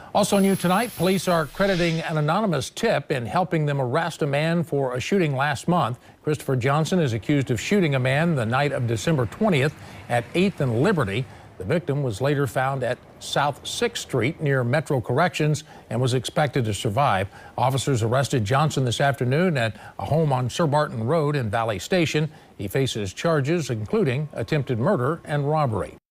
Also new tonight, police are crediting an anonymous tip in helping them arrest a man for a shooting last month. Christopher Johnson is accused of shooting a man the night of December 20th at 8th and Liberty. The victim was later found at South 6th Street near Metro Corrections and was expected to survive. Officers arrested Johnson this afternoon at a home on Sir Barton Road in Valley Station. He faces charges including attempted murder and robbery.